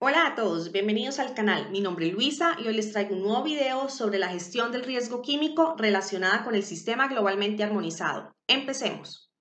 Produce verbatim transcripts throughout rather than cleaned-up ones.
Hola a todos, bienvenidos al canal. Mi nombre es Luisa y hoy les traigo un nuevo video sobre la gestión del riesgo químico relacionada con el sistema globalmente armonizado. Empecemos.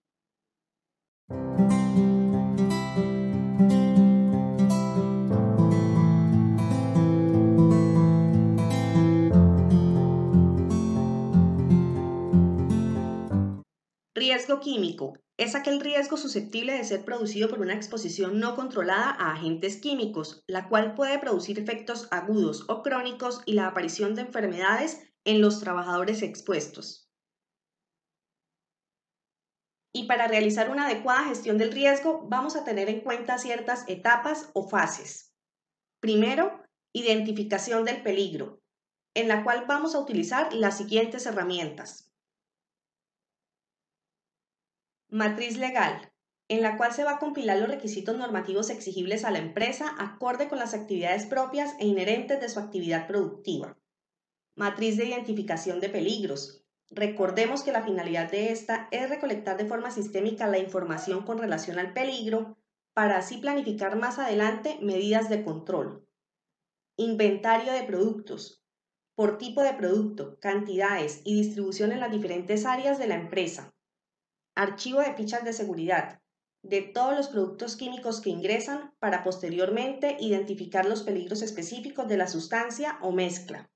Riesgo químico es aquel riesgo susceptible de ser producido por una exposición no controlada a agentes químicos, la cual puede producir efectos agudos o crónicos y la aparición de enfermedades en los trabajadores expuestos. Y para realizar una adecuada gestión del riesgo, vamos a tener en cuenta ciertas etapas o fases. Primero, identificación del peligro, en la cual vamos a utilizar las siguientes herramientas. Matriz legal, en la cual se va a compilar los requisitos normativos exigibles a la empresa acorde con las actividades propias e inherentes de su actividad productiva. Matriz de identificación de peligros. Recordemos que la finalidad de esta es recolectar de forma sistémica la información con relación al peligro para así planificar más adelante medidas de control. Inventario de productos, por tipo de producto, cantidades y distribución en las diferentes áreas de la empresa. Archivo de fichas de seguridad, de todos los productos químicos que ingresan para posteriormente identificar los peligros específicos de la sustancia o mezcla.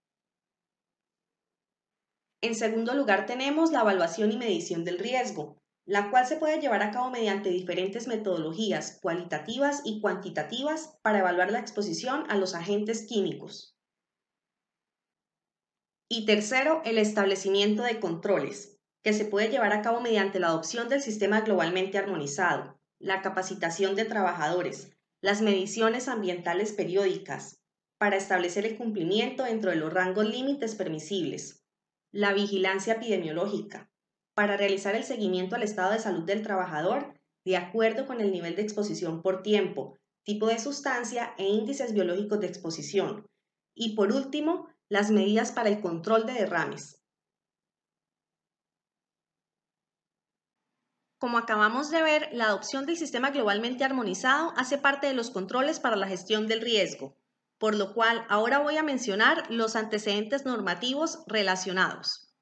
En segundo lugar tenemos la evaluación y medición del riesgo, la cual se puede llevar a cabo mediante diferentes metodologías cualitativas y cuantitativas para evaluar la exposición a los agentes químicos. Y tercero, el establecimiento de controles, que se puede llevar a cabo mediante la adopción del sistema globalmente armonizado, la capacitación de trabajadores, las mediciones ambientales periódicas, para establecer el cumplimiento dentro de los rangos límites permisibles, la vigilancia epidemiológica, para realizar el seguimiento al estado de salud del trabajador de acuerdo con el nivel de exposición por tiempo, tipo de sustancia e índices biológicos de exposición. Y por último, las medidas para el control de derrames. Como acabamos de ver, la adopción del sistema globalmente armonizado hace parte de los controles para la gestión del riesgo, por lo cual ahora voy a mencionar los antecedentes normativos relacionados.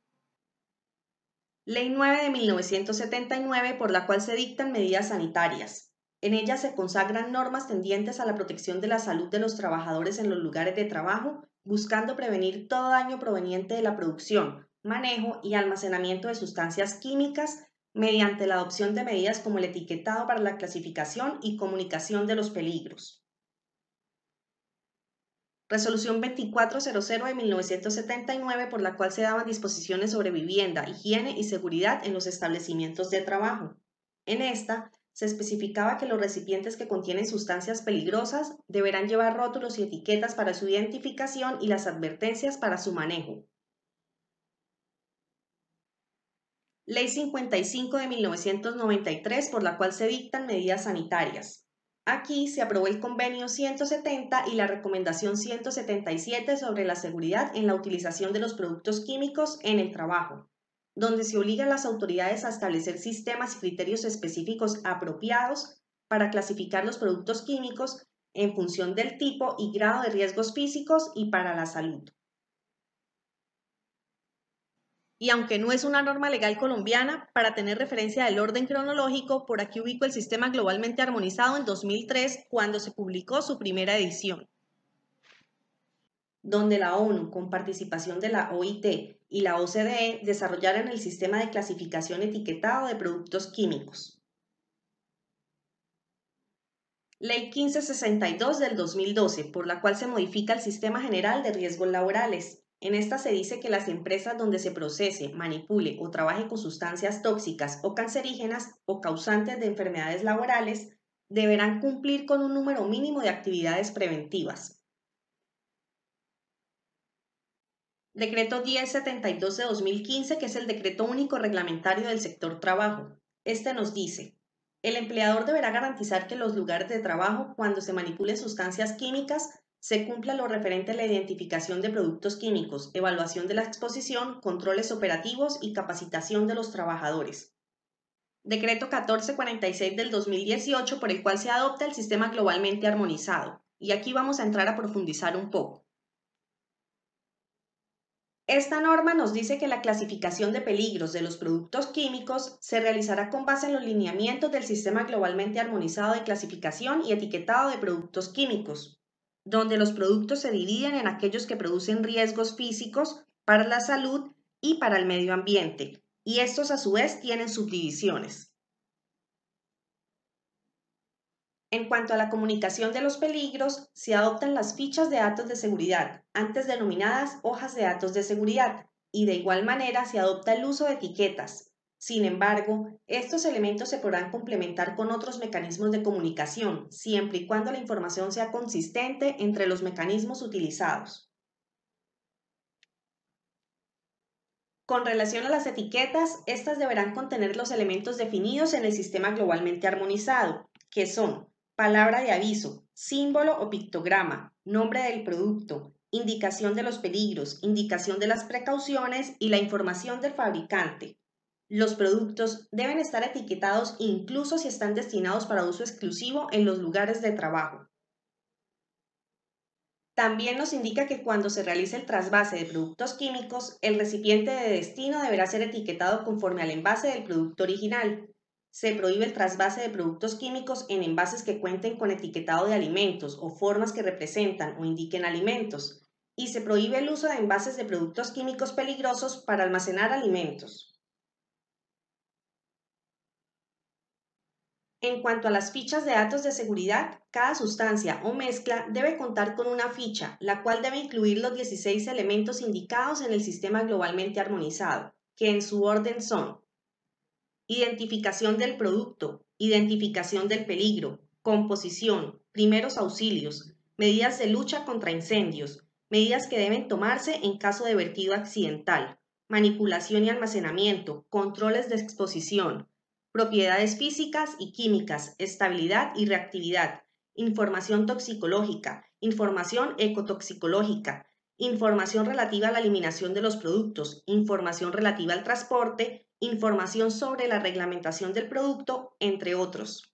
Ley nueve de mil novecientos setenta y nueve, por la cual se dictan medidas sanitarias. En ella se consagran normas tendientes a la protección de la salud de los trabajadores en los lugares de trabajo, buscando prevenir todo daño proveniente de la producción, manejo y almacenamiento de sustancias químicas mediante la adopción de medidas como el etiquetado para la clasificación y comunicación de los peligros. Resolución veinticuatrocientos de mil novecientos setenta y nueve, por la cual se daban disposiciones sobre vivienda, higiene y seguridad en los establecimientos de trabajo. En esta, se especificaba que los recipientes que contienen sustancias peligrosas deberán llevar rótulos y etiquetas para su identificación y las advertencias para su manejo. Ley cincuenta y cinco de mil novecientos noventa y tres, por la cual se dictan medidas sanitarias. Aquí se aprobó el convenio ciento setenta y la recomendación ciento setenta y siete sobre la seguridad en la utilización de los productos químicos en el trabajo, donde se obliga a las autoridades a establecer sistemas y criterios específicos apropiados para clasificar los productos químicos en función del tipo y grado de riesgos físicos y para la salud. Y aunque no es una norma legal colombiana, para tener referencia del orden cronológico, por aquí ubico el sistema globalmente armonizado en dos mil tres, cuando se publicó su primera edición, donde la ONU, con participación de la O I T y la O C D E, desarrollaron el sistema de clasificación etiquetado de productos químicos. Ley quince sesenta y dos del dos mil doce, por la cual se modifica el Sistema General de Riesgos Laborales. En esta se dice que las empresas donde se procese, manipule o trabaje con sustancias tóxicas o cancerígenas o causantes de enfermedades laborales deberán cumplir con un número mínimo de actividades preventivas. Decreto diez setenta y dos de dos mil quince, que es el decreto único reglamentario del sector trabajo. Este nos dice: el empleador deberá garantizar que en los lugares de trabajo, cuando se manipulen sustancias químicas, se cumpla lo referente a la identificación de productos químicos, evaluación de la exposición, controles operativos y capacitación de los trabajadores. Decreto catorce cuarenta y seis del dos mil dieciocho, por el cual se adopta el sistema globalmente armonizado. Y aquí vamos a entrar a profundizar un poco. Esta norma nos dice que la clasificación de peligros de los productos químicos se realizará con base en los lineamientos del Sistema Globalmente Armonizado de Clasificación y Etiquetado de Productos Químicos, donde los productos se dividen en aquellos que producen riesgos físicos para la salud y para el medio ambiente, y estos a su vez tienen subdivisiones. En cuanto a la comunicación de los peligros, se adoptan las fichas de datos de seguridad, antes denominadas hojas de datos de seguridad, y de igual manera se adopta el uso de etiquetas. Sin embargo, estos elementos se podrán complementar con otros mecanismos de comunicación, siempre y cuando la información sea consistente entre los mecanismos utilizados. Con relación a las etiquetas, estas deberán contener los elementos definidos en el sistema globalmente armonizado, que son palabra de aviso, símbolo o pictograma, nombre del producto, indicación de los peligros, indicación de las precauciones y la información del fabricante. Los productos deben estar etiquetados incluso si están destinados para uso exclusivo en los lugares de trabajo. También nos indica que cuando se realice el trasvase de productos químicos, el recipiente de destino deberá ser etiquetado conforme al envase del producto original. Se prohíbe el trasvase de productos químicos en envases que cuenten con etiquetado de alimentos o formas que representan o indiquen alimentos, y se prohíbe el uso de envases de productos químicos peligrosos para almacenar alimentos. En cuanto a las fichas de datos de seguridad, cada sustancia o mezcla debe contar con una ficha, la cual debe incluir los dieciséis elementos indicados en el sistema globalmente armonizado, que en su orden son identificación del producto, identificación del peligro, composición, primeros auxilios, medidas de lucha contra incendios, medidas que deben tomarse en caso de vertido accidental, manipulación y almacenamiento, controles de exposición, propiedades físicas y químicas, estabilidad y reactividad, información toxicológica, información ecotoxicológica, información relativa a la eliminación de los productos, información relativa al transporte, información sobre la reglamentación del producto, entre otros.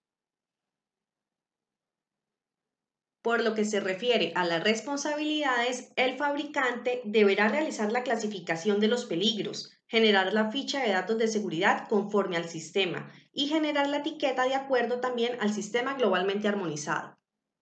Por lo que se refiere a las responsabilidades, el fabricante deberá realizar la clasificación de los peligros, generar la ficha de datos de seguridad conforme al sistema y generar la etiqueta de acuerdo también al sistema globalmente armonizado.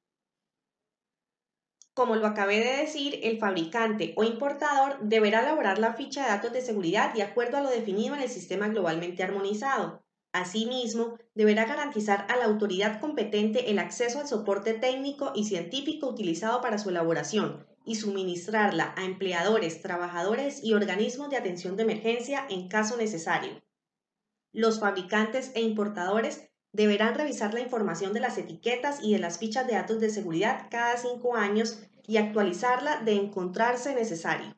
Como lo acabé de decir, el fabricante o importador deberá elaborar la ficha de datos de seguridad de acuerdo a lo definido en el sistema globalmente armonizado. Asimismo, deberá garantizar a la autoridad competente el acceso al soporte técnico y científico utilizado para su elaboración y suministrarla a empleadores, trabajadores y organismos de atención de emergencia en caso necesario. Los fabricantes e importadores deberán revisar la información de las etiquetas y de las fichas de datos de seguridad cada cinco años y actualizarla de encontrarse necesario.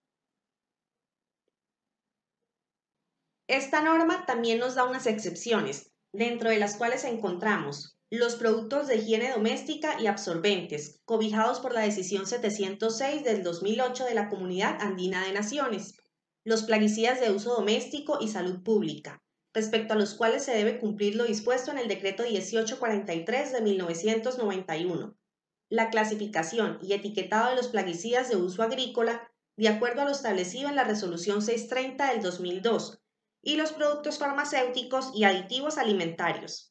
Esta norma también nos da unas excepciones, dentro de las cuales encontramos los productos de higiene doméstica y absorbentes, cobijados por la decisión setecientos seis del dos mil ocho de la Comunidad Andina de Naciones, los plaguicidas de uso doméstico y salud pública, respecto a los cuales se debe cumplir lo dispuesto en el Decreto dieciocho cuarenta y tres de mil novecientos noventa y uno, la clasificación y etiquetado de los plaguicidas de uso agrícola, de acuerdo a lo establecido en la Resolución seiscientos treinta del dos mil dos, y los productos farmacéuticos y aditivos alimentarios.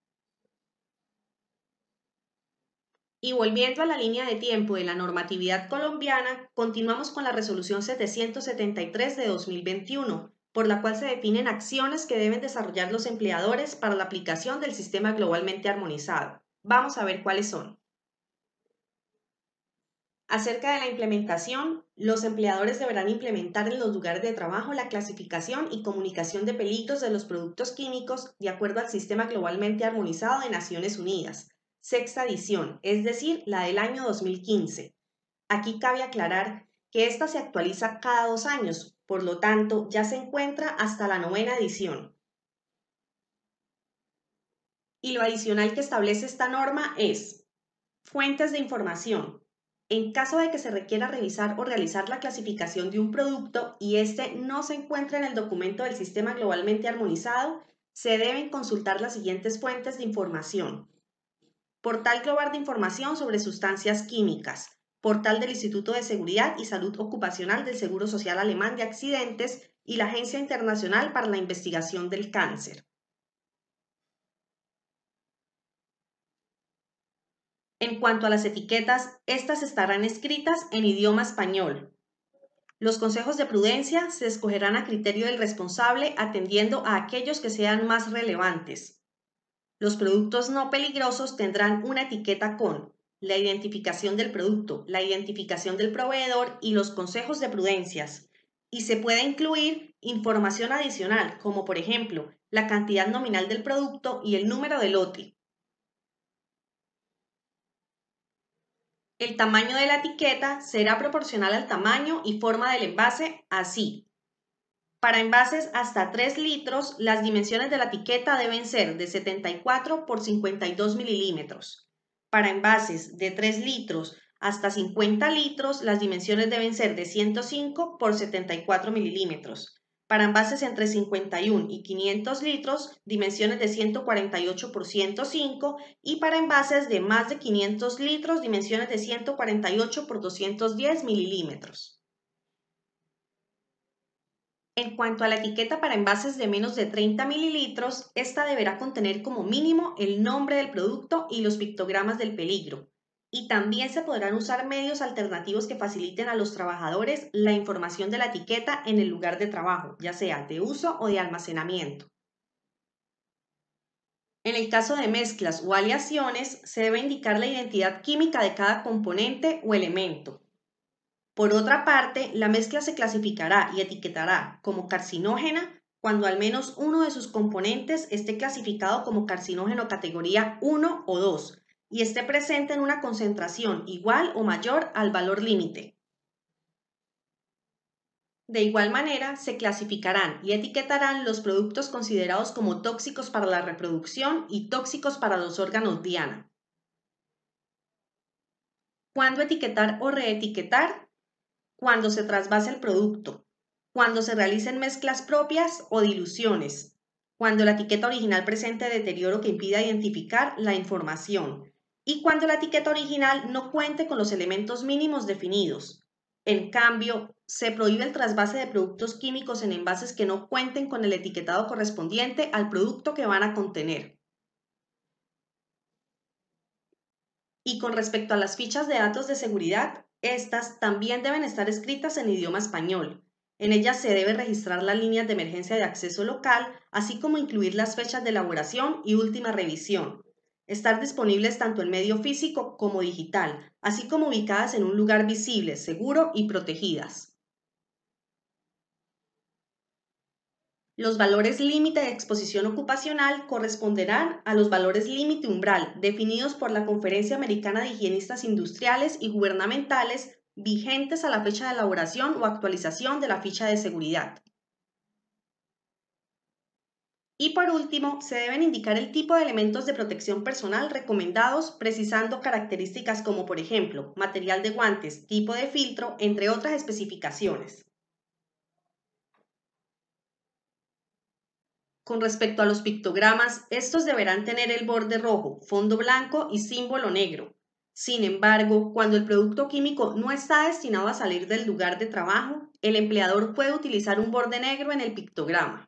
Y volviendo a la línea de tiempo de la normatividad colombiana, continuamos con la Resolución setecientos setenta y tres de dos mil veintiuno, por la cual se definen acciones que deben desarrollar los empleadores para la aplicación del sistema globalmente armonizado. Vamos a ver cuáles son. Acerca de la implementación, los empleadores deberán implementar en los lugares de trabajo la clasificación y comunicación de peligros de los productos químicos de acuerdo al Sistema Globalmente Armonizado de Naciones Unidas, sexta edición, es decir, la del año dos mil quince. Aquí cabe aclarar que esta se actualiza cada dos años, por lo tanto ya se encuentra hasta la novena edición. Y lo adicional que establece esta norma es fuentes de información. En caso de que se requiera revisar o realizar la clasificación de un producto y éste no se encuentre en el documento del sistema globalmente armonizado, se deben consultar las siguientes fuentes de información: Portal Global de Información sobre Sustancias Químicas, Portal del Instituto de Seguridad y Salud Ocupacional del Seguro Social Alemán de Accidentes y la Agencia Internacional para la Investigación del Cáncer. En cuanto a las etiquetas, estas estarán escritas en idioma español. Los consejos de prudencia se escogerán a criterio del responsable atendiendo a aquellos que sean más relevantes. Los productos no peligrosos tendrán una etiqueta con la identificación del producto, la identificación del proveedor y los consejos de prudencias. Y se puede incluir información adicional, como por ejemplo, la cantidad nominal del producto y el número de lote. El tamaño de la etiqueta será proporcional al tamaño y forma del envase, así. Para envases hasta tres litros, las dimensiones de la etiqueta deben ser de setenta y cuatro por cincuenta y dos milímetros. Para envases de tres litros hasta cincuenta litros, las dimensiones deben ser de ciento cinco por setenta y cuatro milímetros. Para envases entre cincuenta y uno y quinientos litros, dimensiones de ciento cuarenta y ocho por ciento cinco, y para envases de más de quinientos litros, dimensiones de ciento cuarenta y ocho por doscientos diez milímetros. En cuanto a la etiqueta para envases de menos de treinta mililitros, esta deberá contener como mínimo el nombre del producto y los pictogramas del peligro. Y también se podrán usar medios alternativos que faciliten a los trabajadores la información de la etiqueta en el lugar de trabajo, ya sea de uso o de almacenamiento. En el caso de mezclas o aleaciones, se debe indicar la identidad química de cada componente o elemento. Por otra parte, la mezcla se clasificará y etiquetará como carcinógena cuando al menos uno de sus componentes esté clasificado como carcinógeno categoría uno o dos y esté presente en una concentración igual o mayor al valor límite. De igual manera, se clasificarán y etiquetarán los productos considerados como tóxicos para la reproducción y tóxicos para los órganos diana. ¿Cuándo etiquetar o reetiquetar? Cuando se trasvase el producto, cuando se realicen mezclas propias o diluciones, cuando la etiqueta original presente deterioro que impida identificar la información y cuando la etiqueta original no cuente con los elementos mínimos definidos. En cambio, se prohíbe el trasvase de productos químicos en envases que no cuenten con el etiquetado correspondiente al producto que van a contener. Y con respecto a las fichas de datos de seguridad, estas también deben estar escritas en idioma español. En ellas se debe registrar las líneas de emergencia de acceso local, así como incluir las fechas de elaboración y última revisión. Estar disponibles tanto en medio físico como digital, así como ubicadas en un lugar visible, seguro y protegidas. Los valores límite de exposición ocupacional corresponderán a los valores límite umbral definidos por la Conferencia Americana de Higienistas Industriales y Gubernamentales vigentes a la fecha de elaboración o actualización de la ficha de seguridad. Y por último, se deben indicar el tipo de elementos de protección personal recomendados, precisando características como, por ejemplo, material de guantes, tipo de filtro, entre otras especificaciones. Con respecto a los pictogramas, estos deberán tener el borde rojo, fondo blanco y símbolo negro. Sin embargo, cuando el producto químico no está destinado a salir del lugar de trabajo, el empleador puede utilizar un borde negro en el pictograma.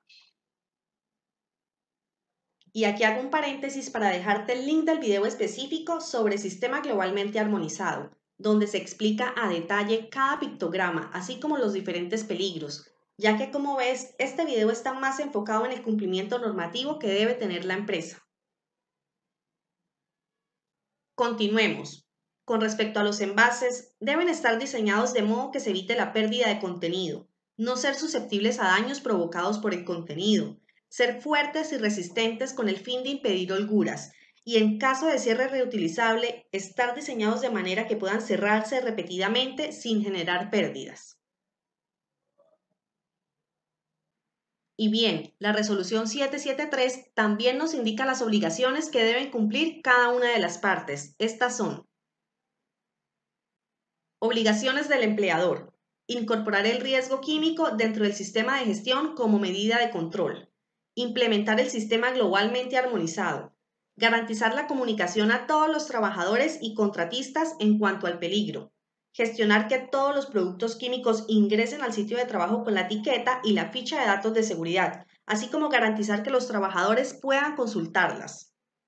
Y aquí hago un paréntesis para dejarte el link del video específico sobre sistema globalmente armonizado, donde se explica a detalle cada pictograma, así como los diferentes peligros, ya que como ves, este video está más enfocado en el cumplimiento normativo que debe tener la empresa. Continuemos. Con respecto a los envases, deben estar diseñados de modo que se evite la pérdida de contenido, no ser susceptibles a daños provocados por el contenido, ser fuertes y resistentes con el fin de impedir holguras, y en caso de cierre reutilizable, estar diseñados de manera que puedan cerrarse repetidamente sin generar pérdidas. Y bien, la resolución setecientos setenta y tres también nos indica las obligaciones que deben cumplir cada una de las partes. Estas son: obligaciones del empleador: incorporar el riesgo químico dentro del sistema de gestión como medida de control. implementar el sistema globalmente armonizado, garantizar la comunicación a todos los trabajadores y contratistas en cuanto al peligro, gestionar que todos los productos químicos ingresen al sitio de trabajo con la etiqueta y la ficha de datos de seguridad, así como garantizar que los trabajadores puedan consultarlas.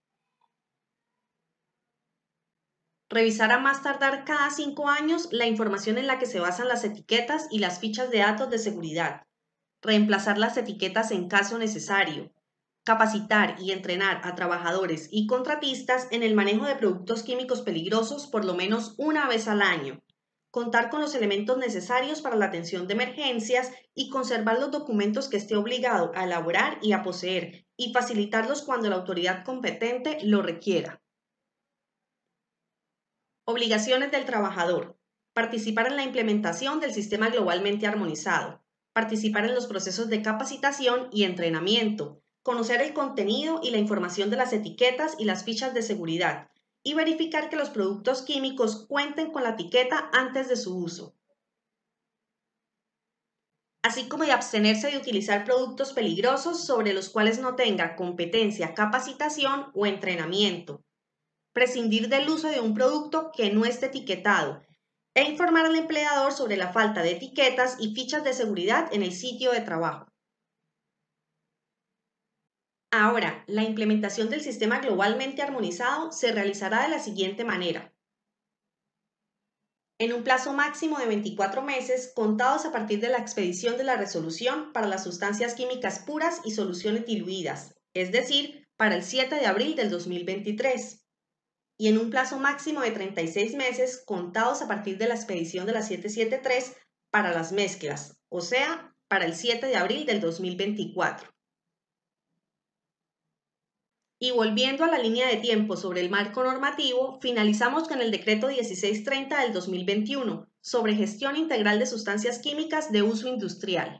Revisar a más tardar cada cinco años la información en la que se basan las etiquetas y las fichas de datos de seguridad. Reemplazar las etiquetas en caso necesario. Capacitar y entrenar a trabajadores y contratistas en el manejo de productos químicos peligrosos por lo menos una vez al año. Contar con los elementos necesarios para la atención de emergencias y conservar los documentos que esté obligado a elaborar y a poseer y facilitarlos cuando la autoridad competente lo requiera. Obligaciones del trabajador. Participar en la implementación del sistema globalmente armonizado. Participar en los procesos de capacitación y entrenamiento. Conocer el contenido y la información de las etiquetas y las fichas de seguridad. Y verificar que los productos químicos cuenten con la etiqueta antes de su uso. Así como de abstenerse de utilizar productos peligrosos sobre los cuales no tenga competencia, capacitación o entrenamiento. Prescindir del uso de un producto que no esté etiquetado e informar al empleador sobre la falta de etiquetas y fichas de seguridad en el sitio de trabajo. Ahora, la implementación del sistema globalmente armonizado se realizará de la siguiente manera. En un plazo máximo de veinticuatro meses, contados a partir de la expedición de la resolución para las sustancias químicas puras y soluciones diluidas, es decir, para el siete de abril del dos mil veintitrés. Y en un plazo máximo de treinta y seis meses contados a partir de la expedición de la setecientos setenta y tres para las mezclas, o sea, para el siete de abril del dos mil veinticuatro. Y volviendo a la línea de tiempo sobre el marco normativo, finalizamos con el decreto dieciséis treinta del dos mil veintiuno sobre gestión integral de sustancias químicas de uso industrial.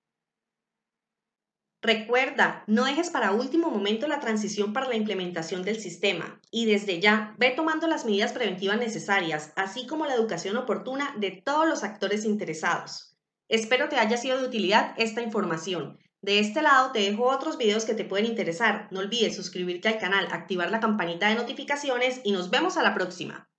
Recuerda, no dejes para último momento la transición para la implementación del sistema y desde ya ve tomando las medidas preventivas necesarias, así como la educación oportuna de todos los actores interesados. Espero te haya sido de utilidad esta información. De este lado te dejo otros videos que te pueden interesar. No olvides suscribirte al canal, activar la campanita de notificaciones y nos vemos a la próxima.